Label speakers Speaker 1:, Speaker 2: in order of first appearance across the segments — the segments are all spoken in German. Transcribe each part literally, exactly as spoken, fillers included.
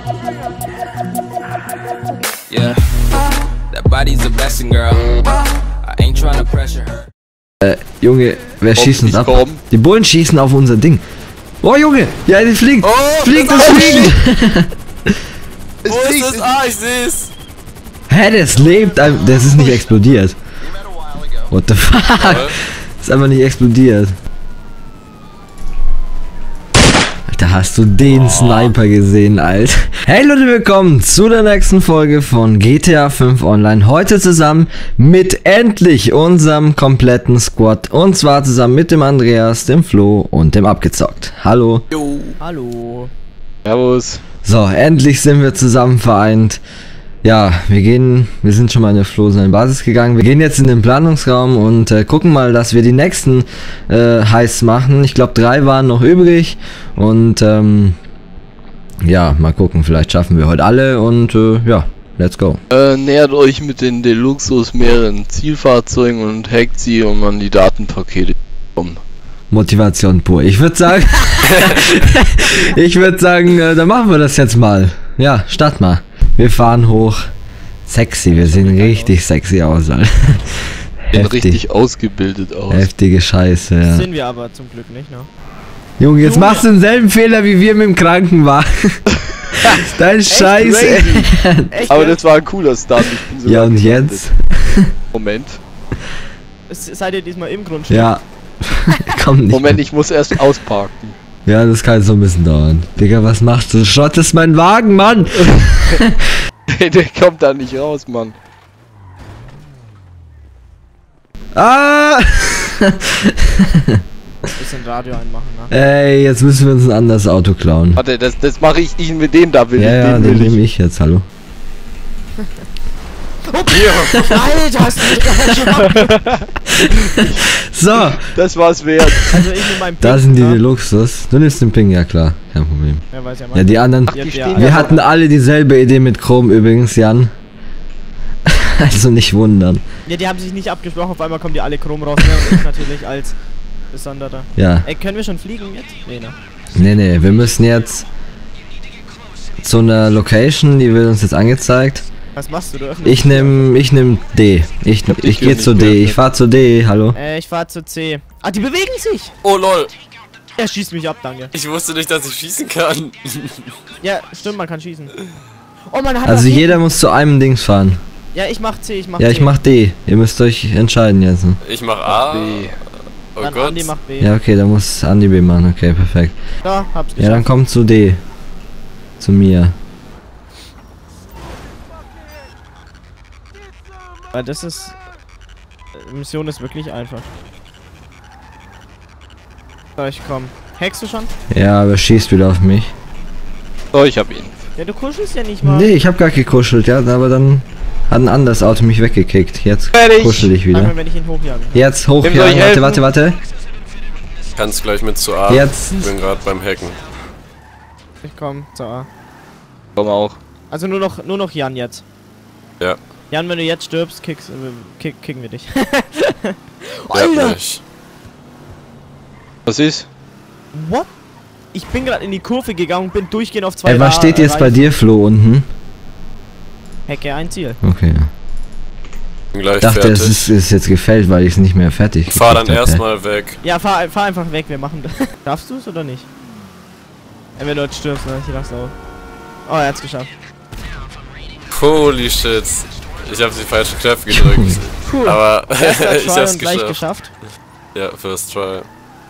Speaker 1: Yeah, that body's a blessing, girl. I ain't trying to pressure her.
Speaker 2: Äh, Junge, wer
Speaker 3: Komm,
Speaker 2: schießt uns ab?
Speaker 3: komm.
Speaker 2: Die Bullen schießen auf unser Ding. Oh, Junge! Ja, die fliegt!
Speaker 3: Oh,
Speaker 2: fliegt
Speaker 3: das
Speaker 2: und
Speaker 3: ist
Speaker 2: fliegt!
Speaker 3: Es
Speaker 4: Wo
Speaker 3: fliegt.
Speaker 4: ist es? Ah, ich seh's.
Speaker 2: Hä, das lebt! ein- Das ist nicht explodiert. What the fuck? Ist einfach nicht explodiert. Alter, hast du den
Speaker 3: Oh.
Speaker 2: Sniper gesehen, Alter? Hey Leute, willkommen zu der nächsten Folge von G T A fünf Online. Heute zusammen mit endlich unserem kompletten Squad. Und zwar zusammen mit dem Andreas, dem Flo und dem Abgezockt. Hallo.
Speaker 4: Jo.
Speaker 5: Hallo.
Speaker 3: Servus.
Speaker 2: So, endlich sind wir zusammen vereint. Ja, wir gehen, wir sind schon mal in der Flo seine Basis gegangen. Wir gehen jetzt in den Planungsraum und äh, gucken mal, dass wir die nächsten äh, Heists machen. Ich glaube, drei waren noch übrig und ähm, ja, mal gucken, vielleicht schaffen wir heute alle und äh, ja, let's go.
Speaker 3: Äh, nähert euch mit den Deluxe aus mehreren Zielfahrzeugen und hackt sie, um an die Datenpakete zu kommen.
Speaker 2: Motivation pur. Ich würde sagen, ich würde sagen, äh, dann machen wir das jetzt mal. Ja, start mal. Wir fahren hoch. Sexy, wir sehen richtig sexy aus, Alter.
Speaker 3: Sehen
Speaker 2: Heftig.
Speaker 3: richtig ausgebildet aus.
Speaker 2: Heftige Scheiße, ja.
Speaker 5: Sind wir aber zum Glück nicht, ne?
Speaker 2: Junge, jetzt
Speaker 5: Junge.
Speaker 2: machst du denselben Fehler wie wir mit dem Krankenwagen. Dein Scheiß, ey.
Speaker 5: Echt?
Speaker 3: Aber
Speaker 5: ja?
Speaker 3: das war ein cooler Start. Ich bin sogar
Speaker 2: Ja, und
Speaker 3: gelandet.
Speaker 2: jetzt?
Speaker 3: Moment.
Speaker 5: Es- Seid ihr diesmal im Grundstück?
Speaker 2: Ja. Komm nicht.
Speaker 3: Moment, ich muss erst ausparken.
Speaker 2: Ja, das kann so ein bisschen dauern. Digga, was machst du? Schrottest mein Wagen, Mann!
Speaker 3: Der kommt da nicht raus, Mann.
Speaker 2: Ah!
Speaker 5: Bisschen Radio einmachen, ne?
Speaker 2: Ey, jetzt müssen wir uns ein anderes Auto klauen.
Speaker 3: Warte, das, das mache ich, ich mit dem da will
Speaker 2: Ja,
Speaker 3: ich,
Speaker 2: ja,
Speaker 3: den
Speaker 2: den
Speaker 3: will ich.
Speaker 2: nehme ich jetzt, hallo.
Speaker 5: Alter, hast du
Speaker 2: So,
Speaker 3: Das war's wert.
Speaker 5: Also ich nehme meinen Pink,
Speaker 2: da sind die
Speaker 5: ne?
Speaker 2: Luxus. Du nimmst den Ping, ja klar, kein Problem.
Speaker 5: Ja, weiß ja
Speaker 2: Ja,
Speaker 5: mal.
Speaker 2: die anderen.
Speaker 5: Ja,
Speaker 3: Die
Speaker 5: ja.
Speaker 3: stehen
Speaker 2: Wir
Speaker 3: ja
Speaker 2: hatten alle dieselbe Idee mit Chrom übrigens, Jan. Also nicht wundern.
Speaker 5: Ja, die haben sich nicht abgesprochen, auf einmal kommen die alle chrom raus, ne? Und ich natürlich als Besonderer.
Speaker 2: Ja.
Speaker 5: Ey, können wir schon fliegen jetzt? Nee, ne?
Speaker 2: Nee, nee, wir müssen jetzt zu einer Location, die wird uns jetzt angezeigt.
Speaker 5: Was machst du? Du öffnest
Speaker 2: Ich nehm, ich nehm D. Ich,
Speaker 3: hab die
Speaker 2: ich
Speaker 3: Tür
Speaker 2: gehe
Speaker 3: nicht
Speaker 2: zu D.
Speaker 3: geöffnet.
Speaker 2: Ich fahr zu D. Hallo.
Speaker 5: Äh, ich fahr zu C. Ah, die bewegen sich!
Speaker 4: Oh lol.
Speaker 5: Er schießt mich ab, danke.
Speaker 4: Ich wusste nicht, dass ich schießen kann.
Speaker 5: Ja, stimmt, man kann schießen. Oh, man hat
Speaker 2: Also
Speaker 5: da
Speaker 2: jeder
Speaker 5: hinten-
Speaker 2: muss zu einem Dings fahren.
Speaker 5: Ja, ich mach C, ich mach
Speaker 2: Ja,
Speaker 5: C.
Speaker 2: ich mach D. Ihr müsst euch entscheiden jetzt.
Speaker 4: Ich mach A.
Speaker 3: B.
Speaker 4: Oh
Speaker 5: Dann
Speaker 4: Gott.
Speaker 5: Andi macht B.
Speaker 2: Ja, okay, dann muss Andi B machen. Okay, perfekt.
Speaker 5: Da, hab's geschafft.
Speaker 2: Ja, dann komm zu D. Zu mir.
Speaker 5: Weil das ist... äh, Mission ist wirklich einfach. So, ich komm. Hackst du schon?
Speaker 2: Ja, aber schießt wieder auf mich.
Speaker 3: So, ich hab ihn.
Speaker 5: Ja, du kuschelst ja nicht mal.
Speaker 2: Nee, ich hab gar gekuschelt, ja, aber dann hat ein anderes Auto mich weggekickt. Jetzt
Speaker 3: Fertig.
Speaker 2: kuschel ich wieder.
Speaker 5: Einmal, wenn ich ihn hochjage.
Speaker 2: Jetzt
Speaker 3: Wem soll ich
Speaker 2: hochjagen. Warte,
Speaker 3: helfen?
Speaker 2: warte, warte.
Speaker 4: Kannst gleich mit zu A.
Speaker 2: Jetzt.
Speaker 4: Ich bin gerade beim Hacken.
Speaker 5: Ich komm zur A.
Speaker 3: Komm auch.
Speaker 5: Also nur noch, nur noch Jan jetzt.
Speaker 4: Ja.
Speaker 5: Jan, wenn du jetzt stirbst, kickst, äh, kick, kicken wir dich.
Speaker 4: Der nicht.
Speaker 3: Was ist?
Speaker 5: What? Ich bin gerade in die Kurve gegangen und bin durchgehend auf zwei
Speaker 2: Ey, was
Speaker 5: Ra-
Speaker 2: steht jetzt bei
Speaker 5: Reifen.
Speaker 2: dir, Flo, unten?
Speaker 5: Hacke ein Ziel.
Speaker 2: Okay.
Speaker 4: Bin gleich
Speaker 2: Ich dachte,
Speaker 4: fertig.
Speaker 2: es ist, ist jetzt gefällt, weil ich es nicht mehr fertig
Speaker 4: Fahr dann
Speaker 2: gekriegt hab,
Speaker 4: erstmal weg.
Speaker 5: Ja, fahr, fahr einfach weg, wir machen das. Darfst du es oder nicht? Ey, wenn du jetzt stirbst, ne? Ich lass auch. Oh, er hat's geschafft.
Speaker 4: Holy shit. Ich hab die falschen Knöpfe gedrückt.
Speaker 5: Cool.
Speaker 4: Aber
Speaker 5: Erster
Speaker 4: ich
Speaker 5: Try
Speaker 4: hab's
Speaker 5: und gleich
Speaker 4: geschafft.
Speaker 5: geschafft.
Speaker 4: Ja, first try.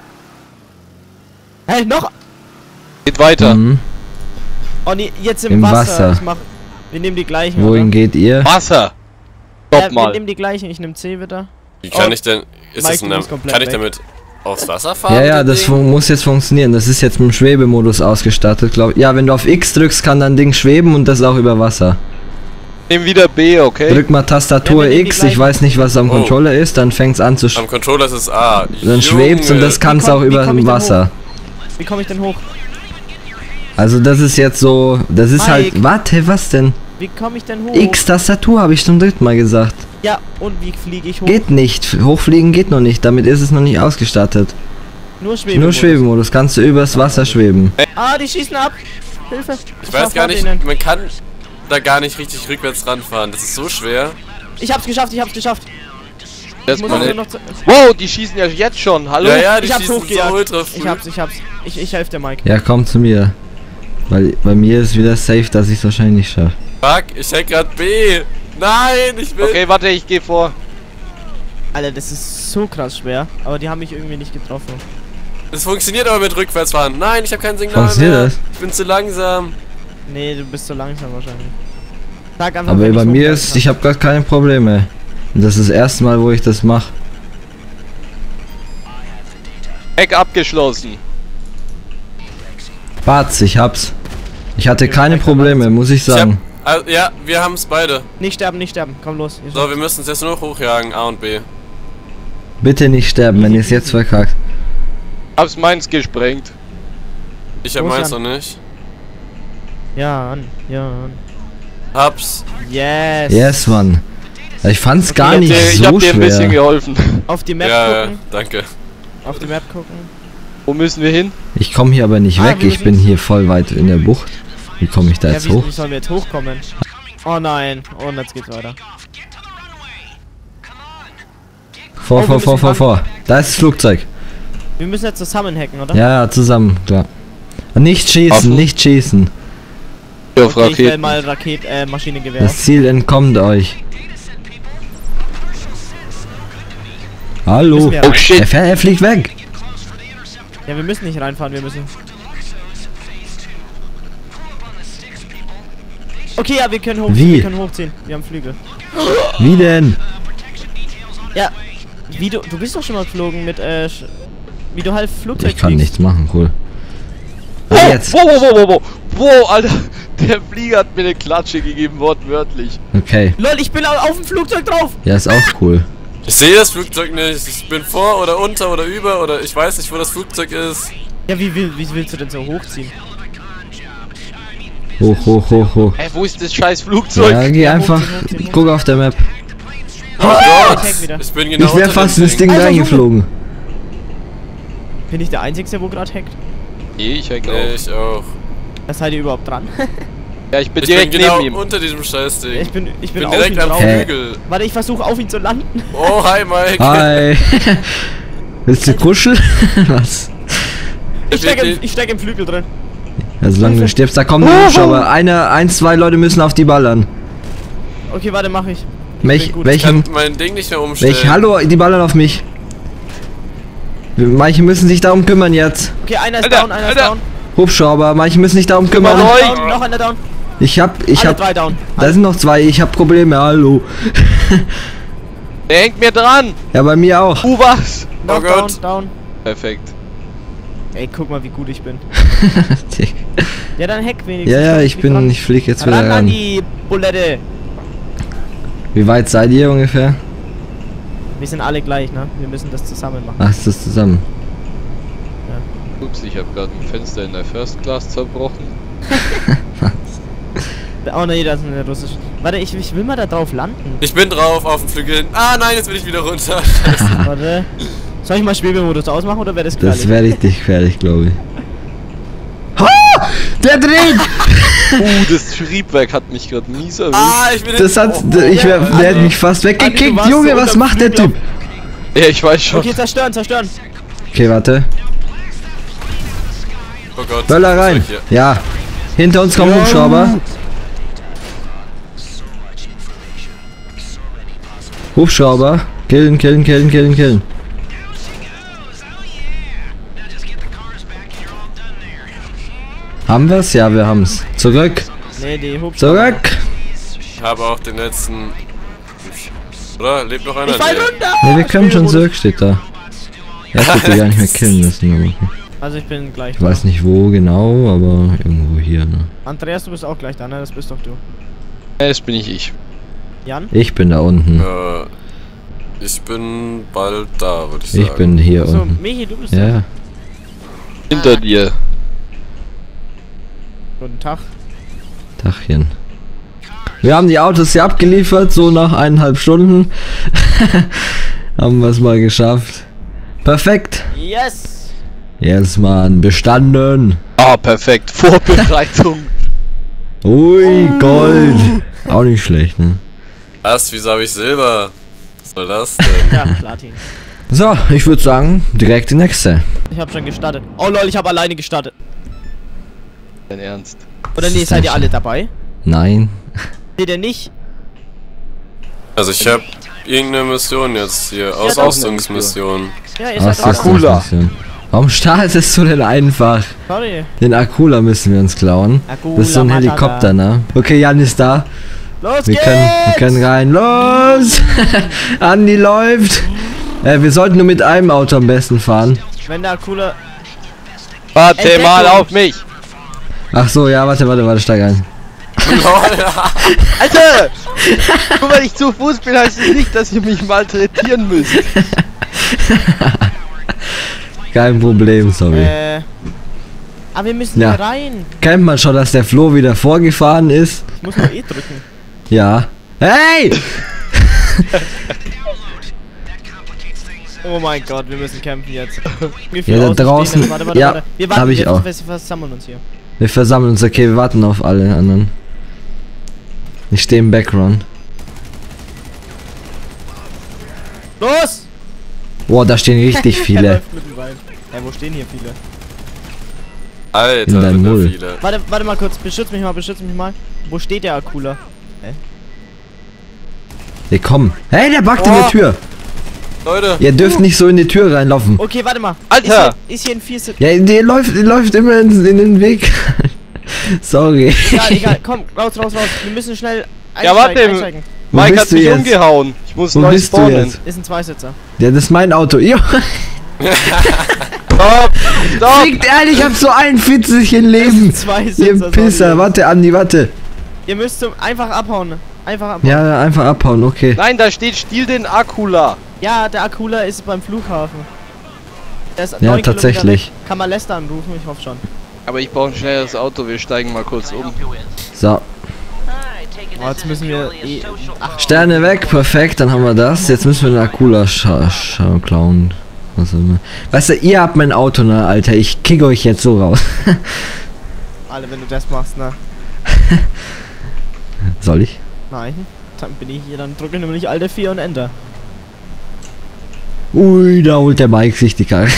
Speaker 5: Hey, noch!
Speaker 3: Geht weiter.
Speaker 2: Mhm.
Speaker 5: Oh nee, jetzt im,
Speaker 2: Im
Speaker 5: Wasser.
Speaker 2: Wasser.
Speaker 5: Ich mach. Wir nehmen die gleichen.
Speaker 2: Wohin
Speaker 5: oder?
Speaker 2: geht ihr?
Speaker 3: Wasser.
Speaker 5: Ja,
Speaker 3: Stopp
Speaker 5: wir
Speaker 3: mal.
Speaker 5: nehmen die gleichen. Ich nehm C wieder.
Speaker 4: Wie kann
Speaker 5: Oh.
Speaker 4: ich denn. Ist
Speaker 5: Mike,
Speaker 4: das
Speaker 5: du
Speaker 4: eine,
Speaker 5: bist komplett
Speaker 4: kann ich
Speaker 5: weg.
Speaker 4: damit aufs Wasser fahren?
Speaker 2: Ja, ja,
Speaker 4: mit dem
Speaker 2: das
Speaker 4: Ding?
Speaker 2: fun muss jetzt funktionieren. Das ist jetzt mit dem Schwebemodus ausgestattet, glaube ich. Ja, wenn du auf X drückst, kann dein Ding schweben und das auch über Wasser.
Speaker 3: Nehmen wieder B, okay?
Speaker 2: Drück mal Tastatur
Speaker 5: Ja, wir nehmen die
Speaker 2: X, ich
Speaker 5: gleichen.
Speaker 2: weiß nicht, was am
Speaker 4: Oh.
Speaker 2: Controller ist, dann fängt's an zu sch
Speaker 4: Am Controller ist es A.
Speaker 2: dann schwebt's und das kann's
Speaker 5: Wie komm-
Speaker 2: auch
Speaker 5: wie
Speaker 2: über
Speaker 5: komm ich
Speaker 2: dem
Speaker 5: denn
Speaker 2: Wasser.
Speaker 5: Wie komme ich denn hoch?
Speaker 2: Also das ist jetzt so, das ist
Speaker 5: Mike.
Speaker 2: halt, warte, was denn?
Speaker 5: Wie komme ich denn hoch?
Speaker 2: X Tastatur habe ich zum dritten Mal gesagt.
Speaker 5: Ja, und wie fliege ich hoch?
Speaker 2: Geht nicht, hochfliegen geht noch nicht, damit ist es noch nicht ausgestattet.
Speaker 5: Nur Schweben.
Speaker 2: Nur Schwebemodus, kannst du übers Wasser schweben.
Speaker 5: Ah, die schießen ab. Hilfe!
Speaker 4: Ich weiß gar nicht, man kann da gar nicht richtig rückwärts ranfahren. Das ist so schwer.
Speaker 5: Ich hab's geschafft, ich hab's geschafft.
Speaker 3: Das
Speaker 5: muss
Speaker 3: mal
Speaker 5: nur
Speaker 3: nicht.
Speaker 5: noch zu-
Speaker 3: Wow, die schießen ja jetzt schon. Hallo?
Speaker 4: Ja, ja, die
Speaker 5: Ich hab's
Speaker 4: schießen
Speaker 5: hochgejagt.
Speaker 4: so ultra früh.
Speaker 5: Ich hab's, ich hab's. Ich, ich helfe dir, Mike.
Speaker 2: Ja, komm zu mir. Weil bei mir ist wieder safe, dass ich es wahrscheinlich nicht schaffe.
Speaker 4: Fuck, ich hack grad B. Nein, ich will...
Speaker 3: Okay, warte, ich gehe vor.
Speaker 5: Alter, das ist so krass schwer. Aber die haben mich irgendwie nicht getroffen.
Speaker 4: Es funktioniert aber mit Rückwärtsfahren. Nein, ich habe kein Signal
Speaker 2: Funktioniert
Speaker 4: mehr.
Speaker 2: das?
Speaker 4: Ich bin zu langsam.
Speaker 5: Nee, du bist so langsam wahrscheinlich. Sag einfach,
Speaker 2: Aber
Speaker 5: wenn
Speaker 2: bei
Speaker 5: ich's
Speaker 2: mir
Speaker 5: hochhalten
Speaker 2: ist,
Speaker 5: kann.
Speaker 2: ich habe gar keine Probleme. Und das ist das erste Mal, wo ich das mache.
Speaker 3: Heck abgeschlossen.
Speaker 2: Batz, ich hab's. Ich hatte
Speaker 5: Okay,
Speaker 2: keine
Speaker 5: weiter,
Speaker 2: Probleme, muss ich
Speaker 4: Ich hab,
Speaker 2: sagen.
Speaker 4: also, ja, wir haben es beide.
Speaker 5: Nicht sterben, nicht sterben. Komm los. ihr
Speaker 4: So,
Speaker 5: schafft's.
Speaker 4: wir müssen es jetzt nur noch hochjagen, A und B.
Speaker 2: Bitte nicht sterben, wenn ihr es jetzt verkackt.
Speaker 3: Hab's meins gesprengt.
Speaker 4: Ich hab
Speaker 5: Los,
Speaker 4: meins noch
Speaker 5: Jan.
Speaker 4: nicht.
Speaker 5: Ja, an. Ja, an.
Speaker 4: Hab's.
Speaker 5: Yes.
Speaker 2: Yes, Mann. Ich fand's gar
Speaker 3: ich
Speaker 2: nicht
Speaker 3: hab dir, ich
Speaker 2: so
Speaker 3: hab dir ein bisschen
Speaker 2: schwer.
Speaker 3: geholfen.
Speaker 5: Auf die Map
Speaker 4: Ja, ja,
Speaker 5: gucken.
Speaker 4: danke.
Speaker 5: Auf die Map gucken.
Speaker 3: Wo müssen wir hin?
Speaker 2: Ich komme hier aber nicht
Speaker 5: Ah,
Speaker 2: weg,
Speaker 5: wir
Speaker 2: ich bin
Speaker 5: müssen-
Speaker 2: hier voll weit in der Bucht. Wie komme ich da
Speaker 5: Ja,
Speaker 2: jetzt
Speaker 5: wie,
Speaker 2: hoch?
Speaker 5: wie sollen wir jetzt hochkommen? Oh nein. Und jetzt geht's weiter.
Speaker 2: Vor,
Speaker 5: Oh, wir
Speaker 2: vor, vor,
Speaker 5: müssen
Speaker 2: vor,
Speaker 5: ran.
Speaker 2: vor. Da ist das Flugzeug.
Speaker 5: Wir müssen jetzt zusammen hacken, oder?
Speaker 2: Ja, ja, zusammen, klar. Nicht schießen,
Speaker 3: Waffen?
Speaker 2: nicht schießen.
Speaker 3: Auf
Speaker 5: Okay, ich will
Speaker 3: Raketen.
Speaker 5: mal Raket, äh, Maschinengewehr.
Speaker 2: Das Ziel entkommt euch. Hallo.
Speaker 5: Müssen wir
Speaker 3: Oh
Speaker 5: rein?
Speaker 3: shit.
Speaker 2: Er, fährt, er fliegt weg.
Speaker 5: Ja, wir müssen nicht reinfahren, wir müssen. Okay, ja, wir können hochziehen.
Speaker 2: Wie?
Speaker 5: Wir können hochziehen. Wir haben Flügel.
Speaker 2: Wie denn?
Speaker 5: Ja. Wie du. Du bist doch schon mal geflogen mit, äh. Sch- Wie du halt Flugzeug
Speaker 2: Ich kann
Speaker 5: fliegst.
Speaker 2: nichts machen, cool.
Speaker 3: Oh,
Speaker 2: Ah, jetzt.
Speaker 3: Wow, wow, wow, wow, wow. Wow, Alter. Der Flieger hat mir eine Klatsche gegeben, wortwörtlich.
Speaker 2: Okay.
Speaker 5: Lol, ich bin au- auf dem Flugzeug drauf!
Speaker 2: Ja, ist auch cool.
Speaker 4: Ich sehe das Flugzeug nicht. Ich bin vor oder unter oder über oder ich weiß nicht, wo das Flugzeug ist.
Speaker 5: Ja, wie, will, wie willst du denn so hochziehen?
Speaker 2: Hoch, hoch, hoch, hoch.
Speaker 3: Ey, wo ist das scheiß Flugzeug?
Speaker 2: Ja, geh
Speaker 5: Ja,
Speaker 2: einfach.
Speaker 5: hochziehen, hochziehen,
Speaker 2: Guck auf der Map.
Speaker 4: Oh Gott!
Speaker 5: Ich hack wieder.
Speaker 4: Ich bin genau
Speaker 2: Ich wäre
Speaker 4: unter
Speaker 2: fast ins Ding
Speaker 5: Alter,
Speaker 2: reingeflogen.
Speaker 5: Bin ich der Einzige, wo gerade hackt?
Speaker 3: Nee, ich heck
Speaker 4: Nee,
Speaker 3: auch.
Speaker 4: ich auch.
Speaker 5: Da seid ihr überhaupt dran?
Speaker 3: Ja, ich bin
Speaker 4: Ich
Speaker 3: direkt
Speaker 4: bin genau
Speaker 3: neben ihm.
Speaker 4: unter diesem Scheißding.
Speaker 5: ich bin, ich
Speaker 4: Ich
Speaker 5: bin,
Speaker 4: bin
Speaker 5: auf ihn
Speaker 4: direkt am
Speaker 5: drauf.
Speaker 2: Hä?
Speaker 4: Flügel.
Speaker 5: Warte, ich versuche auf ihn zu landen.
Speaker 4: Oh, hi Mike.
Speaker 2: Hi. Willst du kuscheln? Was?
Speaker 5: Ich steck, im,
Speaker 4: Wir-
Speaker 5: ich steck im Flügel drin.
Speaker 2: Ja, solange du stirbst, da kommen die Hubschrauber. Eine, ein, zwei Leute müssen auf die ballern.
Speaker 5: Okay, warte, mach ich.
Speaker 2: Welch,
Speaker 5: gut.
Speaker 4: Ich
Speaker 2: welchen,
Speaker 4: kann mein Ding nicht mehr umstellen.
Speaker 2: welch, hallo, die ballern auf mich. Manche müssen sich darum kümmern jetzt.
Speaker 5: Okay, einer ist
Speaker 3: Alter,
Speaker 5: down, einer ist
Speaker 3: Alter.
Speaker 5: down.
Speaker 2: Hubschrauber, manche müssen sich darum kümmern.
Speaker 3: Neu.
Speaker 5: down. Noch einer down.
Speaker 2: Ich hab, ich
Speaker 5: Alle
Speaker 2: hab,
Speaker 5: drei down.
Speaker 2: da sind noch zwei, ich hab Probleme, hallo.
Speaker 3: Der hängt mir dran.
Speaker 2: Ja, bei mir auch.
Speaker 3: Uh, was?
Speaker 5: Noch
Speaker 4: Oh
Speaker 5: down,
Speaker 4: Gott.
Speaker 5: down.
Speaker 3: Perfekt.
Speaker 5: Ey, guck mal, wie gut ich bin. Ja, dann hack wenigstens.
Speaker 2: Ja, ja,
Speaker 5: Komm,
Speaker 2: ich
Speaker 5: flieg
Speaker 2: bin,
Speaker 5: ran.
Speaker 2: ich flieg jetzt wieder
Speaker 5: Ran an
Speaker 2: ran.
Speaker 5: die Bulette.
Speaker 2: Wie weit seid ihr ungefähr?
Speaker 5: Wir sind alle gleich, ne? Wir müssen das zusammen machen.
Speaker 2: Ach, ist das zusammen?
Speaker 3: Ups, ich habe gerade ein Fenster in der First Class zerbrochen.
Speaker 5: Oh ne, das ist eine russische. Warte, ich, ich will mal da drauf landen.
Speaker 4: Ich bin drauf auf dem Flügel. Ah nein, jetzt bin ich wieder runter.
Speaker 5: Warte. Soll ich mal Spielmodus ausmachen oder wäre das
Speaker 2: Das
Speaker 5: gefährlich?
Speaker 2: werde ich dich fertig, glaube ich. Ha! Der dreht!
Speaker 3: Uh, das Triebwerk hat mich gerade mies erwischt.
Speaker 4: Ah, ich bin
Speaker 2: Das hat, ich wär, der hat mich fast
Speaker 5: Andi, du
Speaker 2: weggekickt.
Speaker 5: warst
Speaker 2: Junge,
Speaker 5: so
Speaker 2: was
Speaker 5: unterm
Speaker 2: macht der
Speaker 5: Flügel
Speaker 2: Typ?
Speaker 3: Ja, ich weiß schon.
Speaker 5: Okay, zerstören, zerstören.
Speaker 2: Okay, warte.
Speaker 4: Oh Gott.
Speaker 2: Böller
Speaker 4: was soll
Speaker 2: rein.
Speaker 4: ich hier?
Speaker 2: Ja. Hinter uns kommen Hubschrauber. Hubschrauber. Killen, killen, killen, killen, killen. Haben wir's? Ja, wir haben's. Zurück.
Speaker 5: Ne, die Hubschrauber.
Speaker 2: Zurück.
Speaker 4: Ich habe auch den letzten. Oder? Lebt noch einer?
Speaker 5: Ich fall
Speaker 4: Nee.
Speaker 5: runter!
Speaker 2: Ne, wir können schon
Speaker 5: Spielmodus.
Speaker 2: zurück, steht da. Ja, ich hätte gar nicht mehr killen müssen. Aber okay.
Speaker 5: Also ich bin gleich
Speaker 2: Ich
Speaker 5: da.
Speaker 2: weiß nicht wo genau, aber irgendwo hier. Ne?
Speaker 5: Andreas, du bist auch gleich da, ne? Das bist doch du.
Speaker 3: Ja, das bin ich ich.
Speaker 5: Jan?
Speaker 2: Ich bin da unten.
Speaker 4: Äh, ich bin bald da, würde ich sagen.
Speaker 2: Ich bin hier
Speaker 5: So,
Speaker 2: unten.
Speaker 5: Michi, du bist
Speaker 2: Ja,
Speaker 5: da.
Speaker 3: Hinter dir.
Speaker 5: Guten Tag.
Speaker 2: Tachchen. Wir haben die Autos hier abgeliefert, so nach eineinhalb Stunden. Haben wir es mal geschafft. Perfekt.
Speaker 5: Yes!
Speaker 2: Yes, Mann, bestanden.
Speaker 3: Ah, perfekt. Vorbereitung.
Speaker 2: Ui, Gold. Auch nicht schlecht, ne?
Speaker 4: Was? Wieso habe ich Silber? Was soll das denn?
Speaker 5: Ja, Platin.
Speaker 2: So, ich würde sagen, direkt die nächste.
Speaker 5: Ich hab schon gestartet. Oh lol, ich habe alleine gestartet.
Speaker 3: Dein Ernst?
Speaker 5: Oder nee, seid ihr alle dabei?
Speaker 2: Nein.
Speaker 5: Seht ihr nicht?
Speaker 4: Also ich habe irgendeine Mission jetzt hier. Ausrüstungsmission.
Speaker 5: Ja, ihr seid
Speaker 2: Ach, das
Speaker 5: dabei.
Speaker 2: ist das Mission. Warum startest du denn einfach?
Speaker 5: Sorry.
Speaker 2: Den Akula müssen wir uns klauen.
Speaker 5: Akula
Speaker 2: Das ist so ein
Speaker 5: Matata.
Speaker 2: Helikopter, ne? Okay, Jan ist da.
Speaker 5: Los
Speaker 2: Wir
Speaker 5: geht's!
Speaker 2: können, wir können rein. Los! Andi läuft. Äh, wir sollten nur mit einem Auto am besten fahren.
Speaker 5: Wenn der Akula...
Speaker 3: Warte
Speaker 5: Entdeckung.
Speaker 3: mal auf mich.
Speaker 2: Ach so, ja, warte, warte, warte, steig ein.
Speaker 3: Alter! Nur weil ich zu Fuß bin, heißt es nicht, dass ihr mich malträtieren müsst.
Speaker 2: Kein Problem, sorry.
Speaker 5: Äh... Aber wir müssen
Speaker 2: Ja.
Speaker 5: hier rein.
Speaker 2: Kennt man schon, dass der Flo wieder vorgefahren ist?
Speaker 5: Ich muss nur E drücken.
Speaker 2: Ja. Hey!
Speaker 5: Oh mein Gott, wir müssen campen jetzt. Wie
Speaker 2: Ja,
Speaker 5: viele
Speaker 2: da
Speaker 5: Autos stehen
Speaker 2: draußen-
Speaker 5: denn? Warte, warte,
Speaker 2: ja,
Speaker 5: warte. Wir warten,
Speaker 2: hab ich
Speaker 5: wir
Speaker 2: auch.
Speaker 5: Wir versammeln uns hier.
Speaker 2: Wir versammeln uns, okay, wir warten auf alle anderen. Ich stehe im Background.
Speaker 5: Los!
Speaker 2: Boah, da stehen richtig
Speaker 5: Er
Speaker 2: viele.
Speaker 5: läuft mit dem Bein. Ey, wo stehen hier viele?
Speaker 4: Alter,
Speaker 2: In deinem
Speaker 4: sind da
Speaker 2: Null.
Speaker 4: viele.
Speaker 5: Warte, warte mal kurz, beschütz mich mal, beschütz mich mal. Wo steht der Akula?
Speaker 2: Ey, komm. Hey, der backt in der
Speaker 4: Oh.
Speaker 2: Tür.
Speaker 4: Leute,
Speaker 2: Ihr dürft nicht so in die Tür reinlaufen.
Speaker 5: Okay, warte mal.
Speaker 3: Alter!
Speaker 5: Ist hier, ist hier ein vier Sit-
Speaker 2: Ja, der läuft, der läuft immer in, in den Weg. Sorry.
Speaker 5: Ja, egal, komm, raus, raus, raus. Wir müssen schnell einsteigen,
Speaker 3: Ja, warte.
Speaker 5: einsteigen.
Speaker 2: Wo
Speaker 3: Mike
Speaker 2: bist
Speaker 3: hat
Speaker 2: du
Speaker 3: mich
Speaker 2: jetzt?
Speaker 3: umgehauen. Ich muss
Speaker 2: Wo
Speaker 3: neu
Speaker 2: bist du
Speaker 3: spawnen.
Speaker 2: jetzt?
Speaker 5: Ist ein Zweisitzer.
Speaker 2: Ja, das ist mein Auto. Jo,
Speaker 3: Stopp! Stopp!
Speaker 2: liegt ehrlich, ich hab so einundvierzig in Leben.
Speaker 5: Zweisitzer.
Speaker 2: Ihr Pisser,
Speaker 5: sorry.
Speaker 2: warte, Andi, warte.
Speaker 5: Ihr müsst zum, einfach abhauen. Einfach abhauen.
Speaker 2: Ja, einfach abhauen, okay.
Speaker 3: Nein, da steht Stiel den Akula.
Speaker 5: Ja, der Akula ist beim Flughafen. Der ist
Speaker 2: Ja,
Speaker 5: neun Kilometer
Speaker 2: tatsächlich.
Speaker 5: weg. Kann man Lester anrufen? Ich hoffe schon.
Speaker 3: Aber ich brauche ein schnelleres Auto, wir steigen mal kurz um.
Speaker 2: So,
Speaker 5: Oh, jetzt müssen wir eh... Ach,
Speaker 2: Sterne weg, perfekt, dann haben wir das. Jetzt müssen wir den Akula scha scha klauen. Was auch immer. Weißt du, ihr habt mein Auto, ne, Alter. Ich kick euch jetzt so raus.
Speaker 5: alle, wenn du das machst, ne?
Speaker 2: Soll ich?
Speaker 5: Nein. Dann bin ich hier, dann drücke nämlich Alt F vier und Enter.
Speaker 2: Ui, da holt der Mike sich die Karre.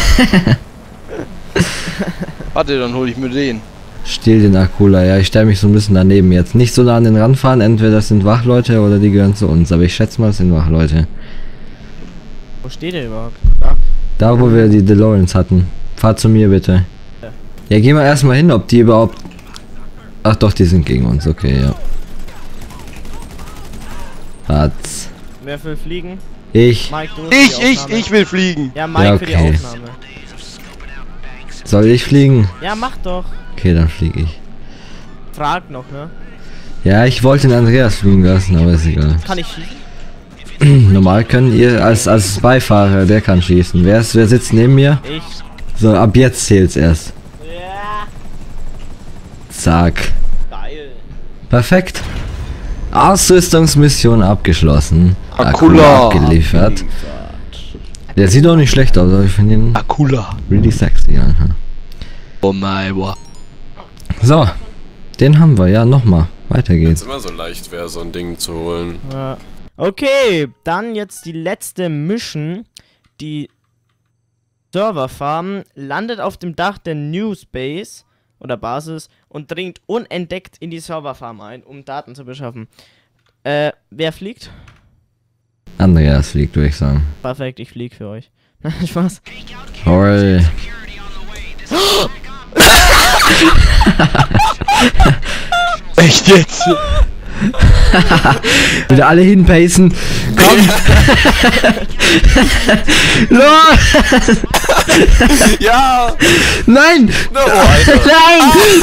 Speaker 3: Warte, dann hole ich mir den.
Speaker 2: Still den Akula, ja, ich stelle mich so ein bisschen daneben jetzt. Nicht so nah an den Rand fahren, entweder das sind Wachleute oder die gehören zu uns. Aber ich schätze mal, es sind Wachleute.
Speaker 5: Wo steht der überhaupt? Da.
Speaker 2: Da, wo wir die DeLoreans hatten. Fahr zu mir bitte.
Speaker 5: Ja.
Speaker 2: Ja, geh mal erstmal hin, ob die überhaupt... Ach doch, die sind gegen uns, okay, ja. Hat's.
Speaker 5: Wer will fliegen?
Speaker 2: Ich.
Speaker 5: Mike, du.
Speaker 3: Ich,
Speaker 5: die
Speaker 3: ich,
Speaker 5: Aufnahme.
Speaker 3: ich will fliegen.
Speaker 5: Ja, Mike
Speaker 2: Ja,
Speaker 5: für die
Speaker 2: okay.
Speaker 5: Aufnahme.
Speaker 2: Soll ich fliegen?
Speaker 5: Ja, mach doch.
Speaker 2: Okay, dann fliege ich.
Speaker 5: Frag noch, ne?
Speaker 2: Ja, ich wollte den Andreas fliegen lassen, aber ist egal.
Speaker 5: Kann ich schießen?
Speaker 2: Normal können ihr als, als Beifahrer, der kann schießen. Wer, ist, wer sitzt neben mir?
Speaker 5: Ich.
Speaker 2: So, ab jetzt zählt's erst.
Speaker 5: Ja.
Speaker 2: Zack.
Speaker 5: Geil.
Speaker 2: Perfekt. Ausrüstungsmission abgeschlossen.
Speaker 3: Akula.
Speaker 2: abgeliefert. Der sieht doch nicht schlecht aus, aber ich finde ihn
Speaker 3: Akula.
Speaker 2: really sexy. Alter.
Speaker 3: Oh mein Gott.
Speaker 2: So, den haben wir. Ja, nochmal. Weiter
Speaker 4: ist
Speaker 2: geht's.
Speaker 4: immer so leicht wäre, so ein Ding zu holen.
Speaker 5: Ja. Okay, dann jetzt die letzte Mission. Die Serverfarm landet auf dem Dach der New Space oder Basis und dringt unentdeckt in die Serverfarm ein, um Daten zu beschaffen. Äh, wer fliegt?
Speaker 2: Andreas fliegt, würde ich sagen.
Speaker 5: Perfekt, ich flieg für euch. Spaß.
Speaker 2: Hoi.
Speaker 3: Echt jetzt?
Speaker 2: Wieder alle hinpacen. Komm! Los!
Speaker 4: Ja!
Speaker 2: Nein!
Speaker 4: No, Alter.
Speaker 2: Nein!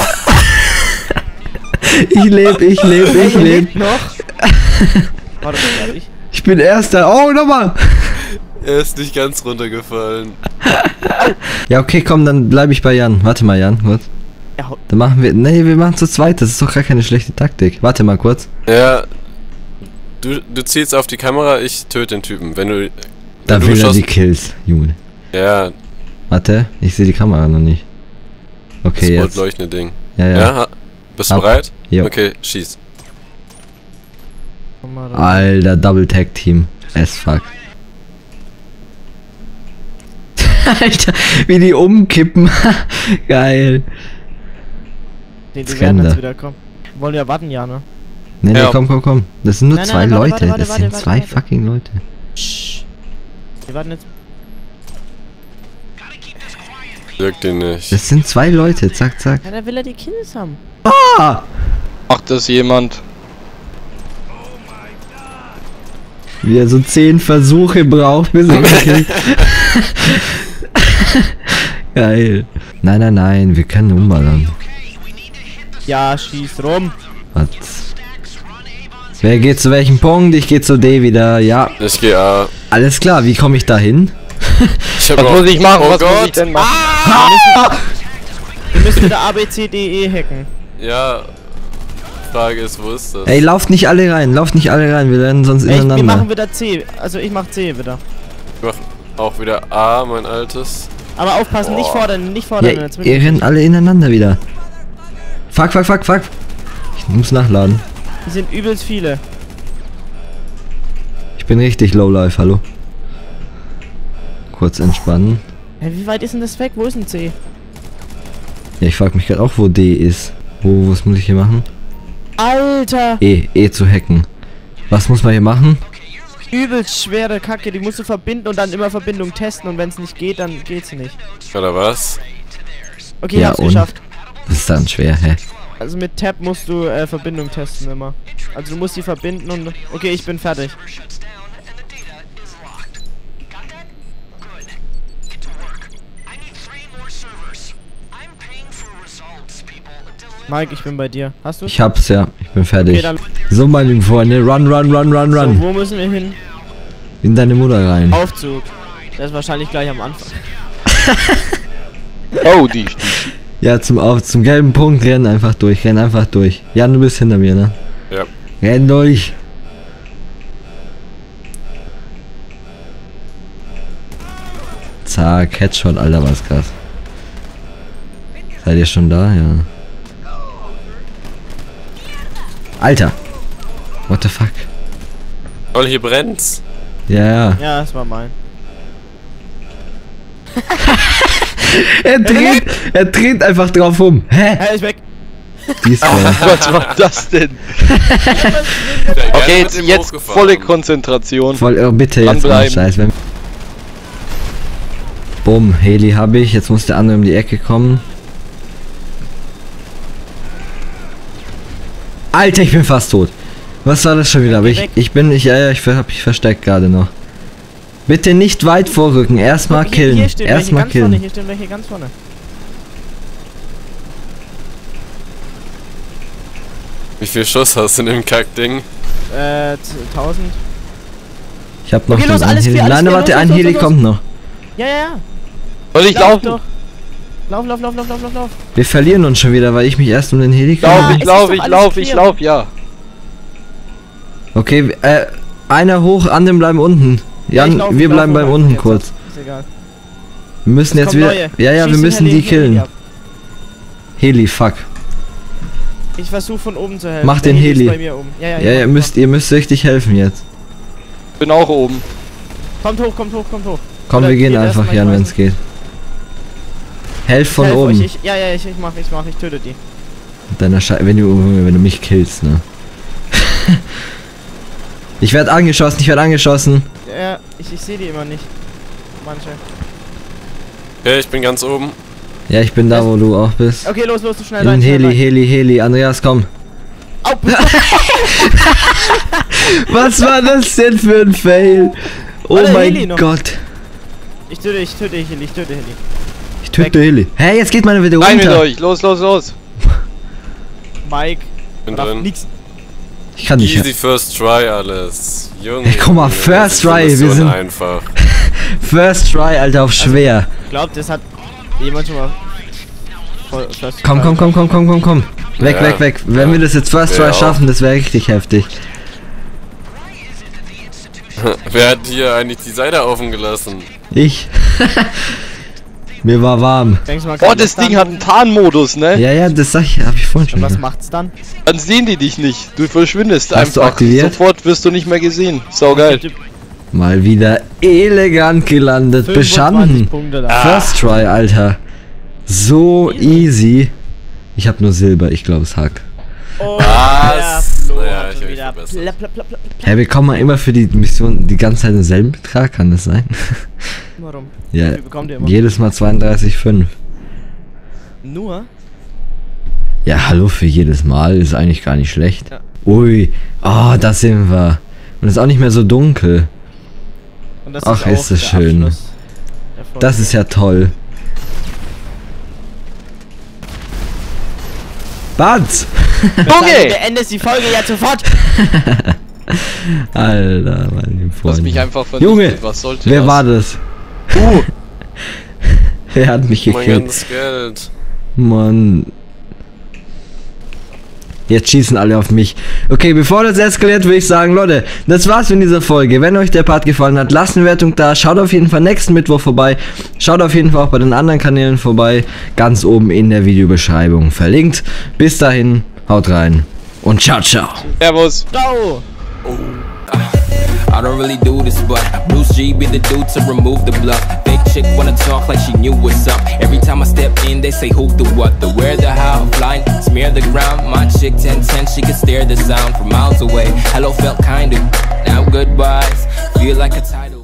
Speaker 2: Ich lebe, ich lebe, ich lebe.
Speaker 5: Noch? Warte, fertig.
Speaker 2: Ich bin Erster. Oh, nochmal!
Speaker 4: Er ist nicht ganz runtergefallen.
Speaker 2: Ja, okay, komm, dann bleibe ich bei Jan. Warte mal, Jan, kurz.
Speaker 5: Ja,
Speaker 2: Dann machen wir. Nee, wir machen zu zweit. Das ist doch gar keine schlechte Taktik. Warte mal kurz.
Speaker 4: Ja. Du, du zielst auf die Kamera, ich töte den Typen. Wenn du.
Speaker 2: Da
Speaker 4: wenn du
Speaker 2: will er
Speaker 4: schaust-
Speaker 2: die Kills, Junge.
Speaker 4: Ja.
Speaker 2: Warte, ich sehe die Kamera noch nicht. Okay,
Speaker 4: Das
Speaker 2: jetzt.
Speaker 4: leuchtende Ding.
Speaker 2: Ja, ja.
Speaker 4: Ja, ha- bist du
Speaker 2: Ab.
Speaker 4: bereit?
Speaker 2: Jo.
Speaker 4: Okay, schieß.
Speaker 5: Komm mal rein.
Speaker 2: Alter, Double Tag Team. As fuck. Alter, wie die umkippen. Geil.
Speaker 5: Die, die
Speaker 2: Jetzt
Speaker 5: werden
Speaker 2: rennen
Speaker 5: jetzt
Speaker 2: da.
Speaker 5: wieder kommen. Wollen ja warten, ja, ne?
Speaker 2: Nee, nee,
Speaker 3: Ja.
Speaker 2: komm, komm, komm. Das sind nur
Speaker 5: Nein,
Speaker 2: zwei
Speaker 5: nein, warte,
Speaker 2: Leute.
Speaker 5: warte,
Speaker 2: das
Speaker 5: warte,
Speaker 2: sind
Speaker 5: warte,
Speaker 2: zwei
Speaker 5: warte.
Speaker 2: fucking Leute.
Speaker 5: Shh. Wir warten jetzt.
Speaker 4: Wirkt den nicht.
Speaker 2: Das sind zwei Leute. Zack, zack.
Speaker 5: Ja, da will er die Kills haben.
Speaker 2: Ah!
Speaker 3: Macht das jemand?
Speaker 2: Wie er so zehn Versuche braucht, bis er gekillt. Geil. Nein, nein, nein. Wir können umballern.
Speaker 5: Ja, schieß rum.
Speaker 2: Was? Wer geht zu welchem Punkt? Ich gehe zu D wieder. Ja,
Speaker 4: Ich gehe A.
Speaker 2: alles klar. Wie komme ich da hin?
Speaker 4: Ich hab
Speaker 3: Was
Speaker 4: auch-
Speaker 3: muss ich machen?
Speaker 4: Oh
Speaker 3: Was muss ich
Speaker 4: Gott!
Speaker 3: denn machen?
Speaker 5: Wir müssen wieder A, B, C, D, E hacken.
Speaker 4: Ja. Frage ist, wo ist das?
Speaker 2: Ey, lauft nicht alle rein. Lauft nicht alle rein. Wir werden sonst
Speaker 5: Ey, wir machen
Speaker 2: ineinander.
Speaker 5: wieder C. Also ich mach C wieder.
Speaker 4: Ich mach auch wieder A, mein altes.
Speaker 5: Aber aufpassen, nicht fordern, nicht fordern.
Speaker 2: Ja,
Speaker 5: jetzt
Speaker 2: ihr rennt alle ineinander wieder. Fuck, fuck, fuck, fuck. Ich muss nachladen.
Speaker 5: Die sind übelst viele.
Speaker 2: Ich bin richtig low life. Hallo. Kurz entspannen.
Speaker 5: Hey, wie weit ist denn das weg? Wo ist denn C?
Speaker 2: Ja, ich frag mich gerade auch, wo D ist. Wo, was muss ich hier machen?
Speaker 5: Alter!
Speaker 2: E, E zu hacken. Was muss man hier machen?
Speaker 5: Übelst schwere Kacke, die musst du verbinden und dann immer Verbindung testen und wenn es nicht geht, dann geht's nicht.
Speaker 4: Oder was?
Speaker 5: Okay,
Speaker 2: Ja,
Speaker 5: ich hab's
Speaker 2: und?
Speaker 5: geschafft.
Speaker 2: Das ist dann schwer, hä?
Speaker 5: Also mit Tab musst du äh, Verbindung testen immer. Also du musst die verbinden und... Okay, ich bin fertig. Mike, ich bin bei dir. Hast du?
Speaker 2: Ich hab's ja. Ich bin fertig.
Speaker 5: Okay, dann...
Speaker 2: So, meine lieben Freunde. Run, run, run, run,
Speaker 5: So,
Speaker 2: run.
Speaker 5: wo müssen wir hin?
Speaker 2: In deine Mutter rein.
Speaker 5: Aufzug. Das ist wahrscheinlich gleich am Anfang.
Speaker 3: Oh, die.
Speaker 2: Ja, zum Auf, zum gelben Punkt. Renn einfach durch. Renn einfach durch. Jan, du bist hinter mir, ne?
Speaker 4: Ja.
Speaker 2: Renn durch. Zack, Headshot, Alter, was krass. Seid ihr schon da? Ja. Alter! What the fuck?
Speaker 4: Oh, hier brennt's.
Speaker 2: Ja, ja.
Speaker 5: Ja, das war mein.
Speaker 2: Er dreht, er dreht einfach drauf um. Hä?
Speaker 5: Er ist weg.
Speaker 2: Diesmal.
Speaker 3: Was war das denn? Okay, jetzt, jetzt volle Konzentration.
Speaker 2: Voll, oh, bitte jetzt mal
Speaker 3: Dranbleiben.
Speaker 2: Scheiß. Wenn Bumm, Heli habe ich. Jetzt muss der andere um die Ecke kommen. Alter, ich bin fast tot. Was war das schon wieder? Aber ich,
Speaker 5: Weg.
Speaker 2: ich bin, ich, ja, ja, ich hab mich versteckt gerade noch. Bitte nicht weit vorrücken. Erstmal
Speaker 5: Guck, hier-
Speaker 2: killen.
Speaker 5: Hier stehen welche
Speaker 2: Erstmal
Speaker 5: ganz vorne.
Speaker 2: killen.
Speaker 5: Hier stehen welche ganz vorne.
Speaker 4: Wie viel Schuss hast du in dem Kackding?
Speaker 5: Äh, z- tausend.
Speaker 2: Ich hab noch
Speaker 5: Okay,
Speaker 2: den
Speaker 5: los,
Speaker 2: einen
Speaker 5: alles
Speaker 2: Heli.
Speaker 5: vier, alles
Speaker 2: Nein,
Speaker 5: vier,
Speaker 2: warte,
Speaker 5: los,
Speaker 2: ein
Speaker 5: los,
Speaker 2: Heli
Speaker 5: los,
Speaker 2: kommt noch.
Speaker 5: Ja, ja, ja.
Speaker 3: Soll ich
Speaker 5: Lauf
Speaker 3: laufen?
Speaker 5: doch. Lauf, lauf, lauf, lauf, lauf, lauf, lauf.
Speaker 2: Wir verlieren uns schon wieder, weil ich mich erst um den Heli
Speaker 3: Lauf,
Speaker 2: kümmere.
Speaker 5: es
Speaker 3: ich
Speaker 5: ist
Speaker 3: lauf,
Speaker 5: doch
Speaker 3: ich
Speaker 5: alles
Speaker 3: lauf, ich
Speaker 5: clear.
Speaker 3: lauf, ja.
Speaker 2: Okay, äh, einer hoch, anderen bleiben unten.
Speaker 5: Ja, ich
Speaker 2: Jan,
Speaker 5: lauf,
Speaker 2: wir
Speaker 5: ich lauf
Speaker 2: bleiben beim
Speaker 5: hoch,
Speaker 2: unten
Speaker 5: jetzt.
Speaker 2: kurz.
Speaker 5: Ist egal.
Speaker 2: Wir müssen
Speaker 5: Es
Speaker 2: jetzt
Speaker 5: kommen
Speaker 2: wieder.
Speaker 5: neue.
Speaker 2: Ja, ja,
Speaker 5: Schieß
Speaker 2: wir
Speaker 5: den
Speaker 2: müssen
Speaker 5: Heli-
Speaker 2: die
Speaker 5: Heli
Speaker 2: killen.
Speaker 5: ab.
Speaker 2: Heli, fuck.
Speaker 5: Ich versuche von oben zu helfen.
Speaker 2: Mach
Speaker 5: Der
Speaker 2: den
Speaker 5: Heli ist
Speaker 2: Heli.
Speaker 5: bei mir oben. Ja, ja,
Speaker 2: Ja,
Speaker 5: ja,
Speaker 2: ihr
Speaker 5: mach,
Speaker 2: müsst, ihr müsst richtig helfen jetzt.
Speaker 3: Bin auch oben.
Speaker 5: mach. Kommt hoch, kommt hoch, kommt hoch.
Speaker 2: Komm,
Speaker 5: Oder
Speaker 2: wir gehen
Speaker 5: geht
Speaker 2: einfach,
Speaker 5: erst mal,
Speaker 2: Jan,
Speaker 5: ich
Speaker 2: wenn
Speaker 5: weiß
Speaker 2: es geht. Helf von
Speaker 5: Helf
Speaker 2: oben.
Speaker 5: Euch, ich, ja, ja, ich, ich mach, ich mach, ich töte die.
Speaker 2: Mit deiner Schei wenn du, wenn du mich killst, ne? Ich werde angeschossen, ich werde angeschossen.
Speaker 5: Ja, ich, ich sehe die immer nicht. Manche.
Speaker 4: Okay, ich bin ganz oben.
Speaker 2: Ja, ich bin da, wo du auch bist.
Speaker 5: Okay, los, los, schnell
Speaker 2: In
Speaker 5: rein,
Speaker 2: den
Speaker 5: schnell
Speaker 2: Heli,
Speaker 5: rein.
Speaker 2: Heli, Heli. Andreas, komm.
Speaker 5: Au,
Speaker 2: Was war das denn für ein Fail? Oh
Speaker 5: Warte,
Speaker 2: mein
Speaker 5: Heli noch.
Speaker 2: Gott.
Speaker 5: ich töte, ich töte Heli, ich töte Heli.
Speaker 2: Ich töte Heli. Hä, jetzt geht meine wieder
Speaker 3: Rein mit
Speaker 2: runter.
Speaker 3: euch, los, los, los.
Speaker 5: Mike,
Speaker 4: Bin
Speaker 5: darf
Speaker 4: drin.
Speaker 5: nix.
Speaker 2: Ich kann nicht.
Speaker 4: Easy first try alles. Junge.
Speaker 2: Ey, guck mal,
Speaker 4: Junge,
Speaker 2: first
Speaker 4: das
Speaker 2: try,
Speaker 4: ist
Speaker 2: wir
Speaker 4: so
Speaker 2: sind-
Speaker 4: einfach.
Speaker 2: First try, Alter, auf schwer.
Speaker 5: Ich glaube, das hat jemand schon mal. voll- fast-
Speaker 2: Komm, komm, komm, komm, komm, komm, komm. Weg,
Speaker 4: Ja.
Speaker 2: weg, weg. Wenn
Speaker 4: Ja.
Speaker 2: wir das jetzt First Try
Speaker 4: Ja, auch.
Speaker 2: schaffen, das wäre richtig heftig.
Speaker 4: Wer hat hier eigentlich die Seite offen gelassen?
Speaker 2: Ich. Mir war warm.
Speaker 5: Denkst du mal,
Speaker 3: Boah,
Speaker 5: kann
Speaker 3: das
Speaker 5: dann-
Speaker 3: Ding hat einen Tarnmodus, ne?
Speaker 2: Ja, ja, das sag ich, hab ich vorhin schon
Speaker 5: Und was
Speaker 2: gesagt.
Speaker 5: macht's dann?
Speaker 3: Dann sehen die dich nicht. Du verschwindest
Speaker 2: Hast du
Speaker 3: einfach.
Speaker 2: aktiviert?
Speaker 3: Sofort wirst du nicht mehr gesehen. Saugeil.
Speaker 2: Mal wieder elegant gelandet,
Speaker 5: fünfundzwanzig
Speaker 2: bestanden.
Speaker 5: Punkte da.
Speaker 2: First try, Alter. So easy. Ich hab nur Silber, ich glaube es hackt.
Speaker 5: Oh,
Speaker 4: Was?
Speaker 5: der Flo
Speaker 4: Naja,
Speaker 5: hat
Speaker 4: ich
Speaker 5: schon
Speaker 4: hab
Speaker 5: wieder
Speaker 4: mich verbessert.
Speaker 5: plapp, plapp, plapp, plapp, plapp.
Speaker 2: Hä, bekommen wir immer für die Mission die ganze Zeit denselben Betrag, kann das sein?
Speaker 5: Warum?
Speaker 2: Ja,
Speaker 5: Wie bekommt ihr immer?
Speaker 2: jedes Mal zweiunddreißig Komma fünf.
Speaker 5: Nur?
Speaker 2: Ja, hallo, für jedes Mal ist eigentlich gar nicht schlecht.
Speaker 5: Ja.
Speaker 2: Ui, oh, da sind wir. Und es ist auch nicht mehr so dunkel.
Speaker 5: Und das
Speaker 2: Ach,
Speaker 5: auch
Speaker 2: ist das
Speaker 5: der
Speaker 2: schön.
Speaker 5: Abschluss der Folge.
Speaker 2: Das ist ja toll. Batz!
Speaker 5: Dann
Speaker 3: Junge!
Speaker 5: beendest die Folge jetzt sofort!
Speaker 2: Alter, meine
Speaker 3: Du hast
Speaker 2: Freunde.
Speaker 3: mich einfach vernichtet.
Speaker 2: Junge,
Speaker 3: Was sollte
Speaker 2: wer
Speaker 3: das?
Speaker 2: war das?
Speaker 3: Du!
Speaker 2: Wer hat mich
Speaker 4: Mein
Speaker 2: gekillt?
Speaker 4: ganzes Geld.
Speaker 2: Mann. Jetzt schießen alle auf mich. Okay, bevor das eskaliert, würde ich sagen, Leute, das war's mit dieser Folge. Wenn euch der Part gefallen hat, lasst eine Wertung da. Schaut auf jeden Fall nächsten Mittwoch vorbei. Schaut auf jeden Fall auch bei den anderen Kanälen vorbei. Ganz oben in der Videobeschreibung verlinkt. Bis dahin, haut rein und ciao, ciao.
Speaker 3: Servus!
Speaker 5: Ciao!
Speaker 1: I don't really do this, but Bruce G be the dude to remove the bluff. Fake chick wanna talk like she knew what's up. Every time I step in, they say who, the what, the where, the how. Flying, smear the ground. My chick ten ten, she can stare the sound from miles away. Hello felt kinda, now goodbyes. Feel like a tidal.